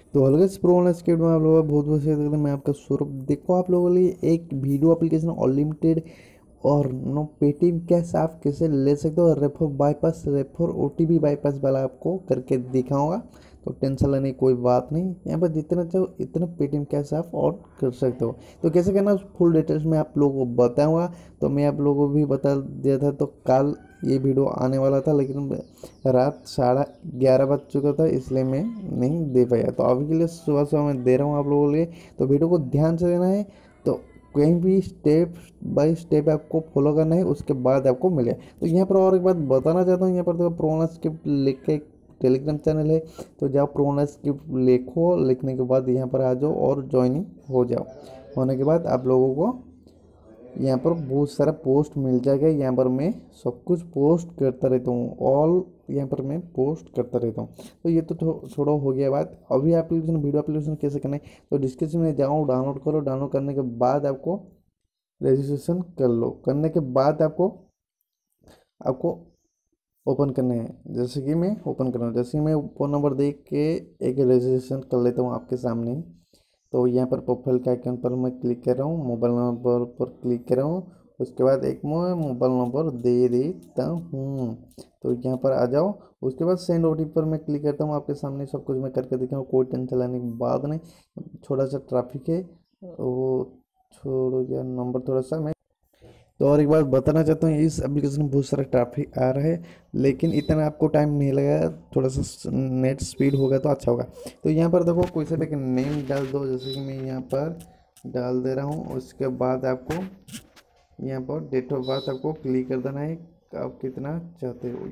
तो अलगस pro online script में आप लोगों का बहुत बहुत स्वागत करता हूं। मैं आपका सौरभ। देखो आप लोगों के लिए एक वीडियो एप्लीकेशन अनलिमिटेड और नो पेटीएम कैश आप कैसे ले सकते हो। Refer bypass refer OTP bypass वाला आपको करके दिखाऊंगा। तो टेंशन लेने की कोई बात नहीं, यहाँ पर जितना चाहो इतना पेटीएम कैश आप और कर सकते हो। तो कैसे करना फुल डिटेल्स में आप लोगों को बताऊंगा। तो मैं आप लोगों को भी बता दिया था, तो कल ये वीडियो आने वाला था, लेकिन रात 11:30 बज चुका था, इसलिए मैं नहीं दे पाया। तो अभी के लिए सुबह सुबह मैं दे रहा हूँ आप लोगों के लिए। तो वीडियो को ध्यान से देना है। तो कहीं भी स्टेप बाय स्टेप आपको फॉलो करना है, उसके बाद आपको मिले। तो यहाँ पर और एक बात बताना चाहता हूँ, यहाँ पर देखो प्रोना स्क्रिप्ट लिख के एक टेलीग्राम चैनल है। तो जाओ प्रोना स्क्रिप्ट लिखो, लिखने के बाद यहाँ पर आ जाओ और ज्वाइनिंग हो जाओ। होने के बाद आप लोगों को यहाँ पर बहुत सारा पोस्ट मिल जाएगा। यहाँ पर मैं सब कुछ पोस्ट करता रहता हूँ, ऑल यहाँ पर मैं पोस्ट करता रहता हूँ। तो ये तो छोड़ो, हो गया बात। अभी एप्लीकेशन वीडियो एप्लीकेशन कैसे करना है, तो डिस्क्रिप्शन में जाओ, डाउनलोड करो। डाउनलोड करने के बाद आपको रजिस्ट्रेशन कर लो। करने के बाद आपको आपको ओपन करना है। जैसे कि मैं ओपन कर रहा हूँ, जैसे कि मैं फ़ोन नंबर दे के एक रजिस्ट्रेशन कर लेता हूँ आपके सामने। तो यहाँ पर प्रोफाइल के आइकन पर मैं क्लिक कर रहा हूँ, मोबाइल नंबर पर क्लिक कर रहा हूँ। उसके बाद एक मैं मोबाइल नंबर दे देता हूँ। तो यहाँ पर आ जाओ। उसके बाद सेंड ओटीपी पर मैं क्लिक करता हूँ। आपके सामने सब कुछ मैं करके दिखाऊँ, कोई टेंशन लेने की बात नहीं। थोड़ा सा ट्रैफिक है, वो छोड़ो यार, नंबर थोड़ा सा मैं। तो और एक बात बताना चाहता हूँ, इस एप्लीकेशन में बहुत सारा ट्रैफिक आ रहा है, लेकिन इतना आपको टाइम नहीं लगेगा। थोड़ा सा नेट स्पीड होगा तो अच्छा होगा। तो यहाँ पर देखो कोई सा भी एक नेम डाल दो, जैसे कि मैं यहाँ पर डाल दे रहा हूँ। उसके बाद आपको यहाँ पर डेट ऑफ बर्थ आपको क्लिक कर देना है, आप कितना चाहते हो।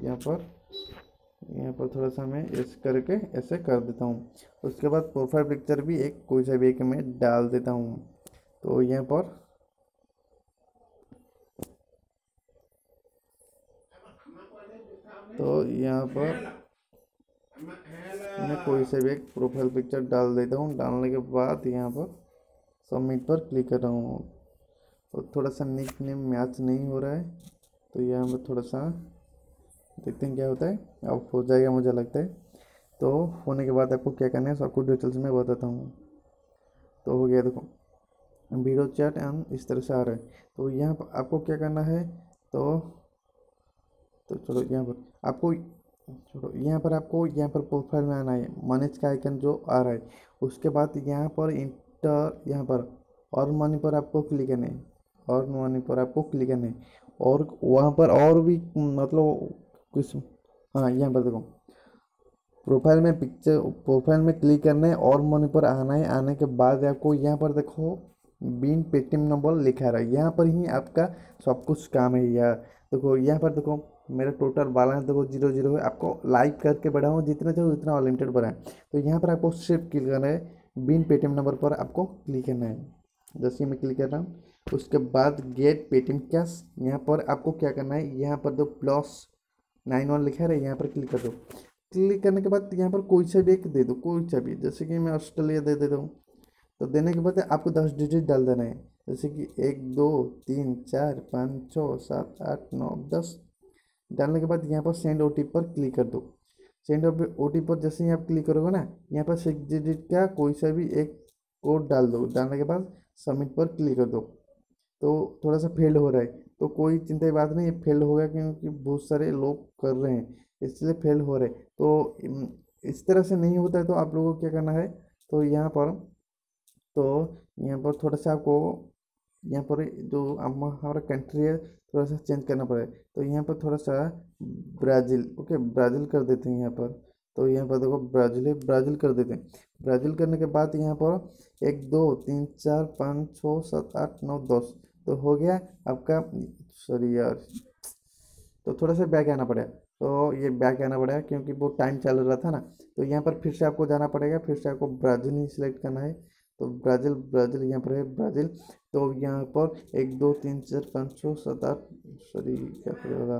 यहाँ पर थोड़ा सा मैं इस करके ऐसे कर देता हूँ। उसके बाद प्रोफाइल पिक्चर भी एक कोई सा भी एक मैं डाल देता हूँ। तो यहाँ पर तो यहाँ पर मैं कोई से भी एक प्रोफाइल पिक्चर डाल देता हूँ। डालने के बाद यहाँ पर सबमिट पर क्लिक कर रहा हूँ। और थोड़ा सा निक नेम मैच नहीं हो रहा है, तो यहाँ पर थोड़ा सा देखते हैं क्या होता है। अब हो जाएगा मुझे लगता है। तो होने के बाद आपको क्या करना है सब कुछ डिटेल्स में बताता हूँ। तो हो गया, देखो वीडियो चैट एंड इस तरह से आ रहा है। तो यहाँ पर आपको क्या करना है, तो चलो यहाँ पर आपको छोड़ो, यहाँ पर आपको यहाँ पर प्रोफाइल में आना है, मैनेज का आइकन जो आ रहा है। उसके बाद यहाँ पर इंटर, यहाँ पर और मनी पर आपको क्लिक करना है। और मनी पर आपको क्लिक करना है। और वहाँ पर और भी मतलब कुछ, हाँ यहाँ पर देखो प्रोफाइल में पिक्चर, प्रोफाइल में क्लिक करना है और मनी पर आना है। आने के बाद आपको यहाँ पर देखो बिन पेटीएम नंबर लिखा रहा है, यहाँ पर ही आपका सब कुछ काम है यार। देखो यहाँ पर देखो मेरा टोटल बैलेंस देखो 0 0 है। आपको लाइक करके बढ़ाऊँ जितना चाहो उतना अनलिमिटेड बढ़ाएं। तो यहाँ पर आपको सिर्फ क्लिक करना है, बिन पेटीएम नंबर पर आपको क्लिक करना है। जैसे मैं क्लिक कर रहा हूँ, उसके बाद गेट पेटीएम कैश, यहाँ पर आपको क्या करना है, यहाँ पर दो +91 लिखा है, यहाँ पर क्लिक कर दो। क्लिक करने के बाद यहाँ पर कोई सा भी एक दे दो, कोई सा भी, जैसे कि मैं ऑस्ट्रेलिया दे देता हूँ। तो देने के बाद आपको 10 डिजिट डाल देना है, जैसे कि 1 2 3 4 5 6 7 8 9 10। डालने के बाद यहाँ पर सेंड ओटीपी पर क्लिक कर दो। सेंड ओटीपी पर जैसे ही आप क्लिक करोगे ना, यहाँ पर 6 डिजिट का कोई सा भी एक कोड डाल दो। डालने के बाद सबमिट पर क्लिक कर दो। तो थोड़ा सा फेल्ड हो रहा है, तो कोई चिंता की बात नहीं, ये फेल्ड हो गया क्योंकि बहुत सारे लोग कर रहे हैं, इसलिए फेल हो रहे। तो इस तरह से नहीं होता है, तो आप लोगों को क्या करना है, तो यहाँ पर तो यहाँ पर थोड़ा सा आपको यहाँ पर जो हमारा कंट्री है थोड़ा सा चेंज करना पड़ेगा। तो यहाँ पर थोड़ा सा ब्राज़ील, ओके ब्राज़ील कर देते हैं यहाँ पर। तो यहाँ पर देखो ब्राज़ील है, ब्राज़ील कर देते हैं। ब्राज़ील करने के बाद यहाँ पर 1 2 3 4 5 6 7 8 9 10। तो हो गया आपका। सॉरी यार, तो थोड़ा सा बैक आना पड़ेगा। तो ये बैक आना पड़ेगा क्योंकि वो टाइम चल रहा था ना। तो यहाँ पर फिर से आपको जाना पड़ेगा, फिर से आपको ब्राज़ील ही सिलेक्ट करना है। तो ब्राज़ील, ब्राज़ील यहाँ पर है ब्राज़ील। तो यहाँ पर 1 2 3 4 5 6 7 8, सॉरी क्या पड़ेगा,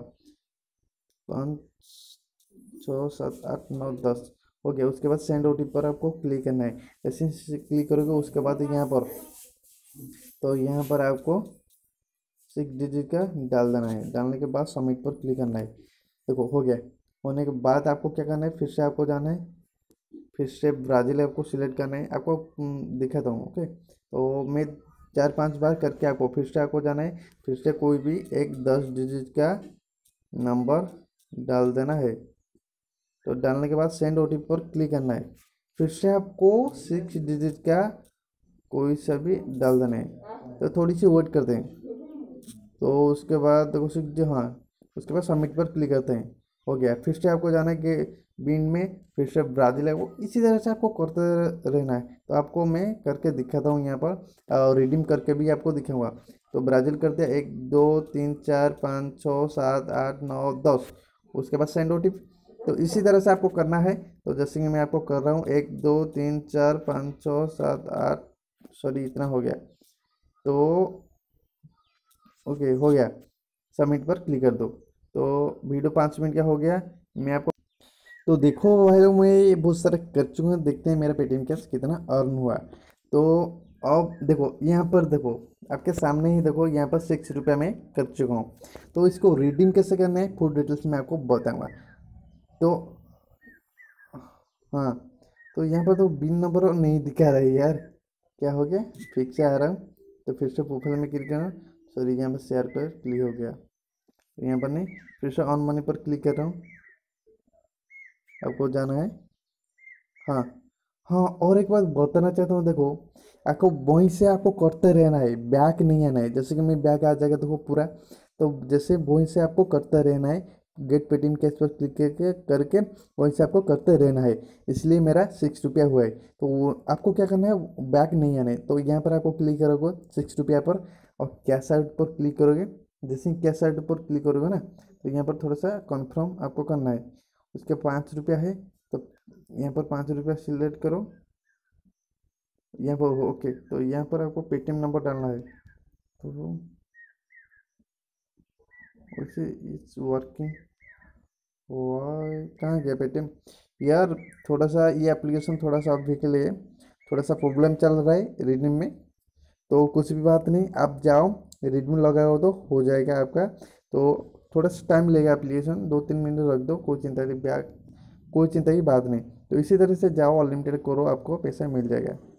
5 6 7 8 9 10। हो गया। उसके बाद सेंड ओटीपी पर आपको क्लिक करना है। जैसे क्लिक करोगे उसके बाद यहाँ पर, तो यहाँ पर आपको 6 डिजिट का डाल देना है। डालने के बाद सबमिट पर क्लिक करना है। देखो हो गया। होने के बाद आपको क्या करना है, फिर से आपको जाना है, फिर से ब्राज़ील आपको सिलेक्ट करना है, आपको दिखाता हूँ। ओके, तो मैं 4-5 बार करके आपको फिर से आपको जाना है, फिर से कोई भी एक 10 डिजिट का नंबर डाल देना है। तो डालने के बाद सेंड ओटीपी पर क्लिक करना है, फिर से आपको 6 डिजिट का कोई सा भी डाल देना है। तो थोड़ी सी वेट करते हैं, तो उसके बाद देखो सिक्स जो, हाँ उसके बाद सबमिट पर क्लिक करते हैं, हो गया। फिर से आपको जाना है कि बिन में, फिर से ब्राज़ील है, वो इसी तरह से आपको करते रहना है। तो आपको मैं करके दिखाता हूँ यहाँ पर, और रिडीम करके भी आपको दिखाऊंगा। तो ब्राज़ील करते हैं 1 2 3 4 5 6 7 8 9 10, उसके बाद सेंड ओटीपी। तो इसी तरह से आपको करना है। तो जैसे कि मैं आपको कर रहा हूँ 1 2 3 4 5 6 7 8, सॉरी इतना हो गया। तो ओके हो गया, सबमिट पर क्लिक कर दो। तो वीडियो 5 मिनट का हो गया। मैं आपको, तो देखो भाई लोग, मैं ये बहुत सारे कर चुका हूँ, देखते हैं मेरा पेटीएम कैश कितना अर्न हुआ। तो अब देखो यहाँ पर, देखो आपके सामने ही, देखो यहाँ पर 6 रुपया मैं कर चुका हूँ। तो इसको रिडीम कैसे करना है फुल डिटेल्स मैं आपको बताऊँगा। तो हाँ, तो यहाँ पर तो बिन नंबर नहीं दिखा रहा है यार, क्या हो गया, फिर से आ रहा हूँ। तो फिर से प्रोफाइल में क्लिक करना, सॉरी यहाँ पर शेयर पर क्लिक हो गया, यहाँ पर नहीं, फिर से ऑन मनी पर क्लिक कर रहा हूँ। आपको जाना है, हाँ हाँ, और एक बात बताना चाहता हूँ, देखो आपको वहीं से आपको करते रहना है, बैक नहीं आना है। जैसे कि मैं बैक आ जाएगा देखो पूरा, तो जैसे वहीं से आपको करते रहना है, गेट पेटीएम कैश पर क्लिक करके करके वहीं से आपको करते रहना है। इसलिए मेरा 6 रुपया हुआ है। तो आपको क्या करना है, बैक नहीं आना है। तो यहाँ पर आपको क्लिक करोगे 6 रुपया पर, और कैश आउट पर क्लिक करोगे। जैसे ही कैश आउट पर क्लिक करोगे ना, तो यहाँ पर थोड़ा सा कन्फर्म आपको करना है। उसके 5 रुपया है, तो यहाँ पर 5 रुपया सिलेक्ट करो, यहाँ पर ओके। तो यहाँ पर आपको पेटीएम नंबर डालना है। तो वैसे इट्स वर्किंग, वाई कहाँ गया पेटीएम यार। थोड़ा सा ये एप्लीकेशन थोड़ा सा अभी के लिए थोड़ा सा प्रॉब्लम चल रहा है रीडिंग में। तो कुछ भी बात नहीं, आप जाओ रीडिंग लगाओ तो हो जाएगा आपका। तो थोड़ा सा टाइम लगेगा, एप्लीकेशन 2-3 मिनट रख दो, कोई चिंता की बात नहीं। तो इसी तरह से जाओ, अनलिमिटेड करो, आपको पैसा मिल जाएगा।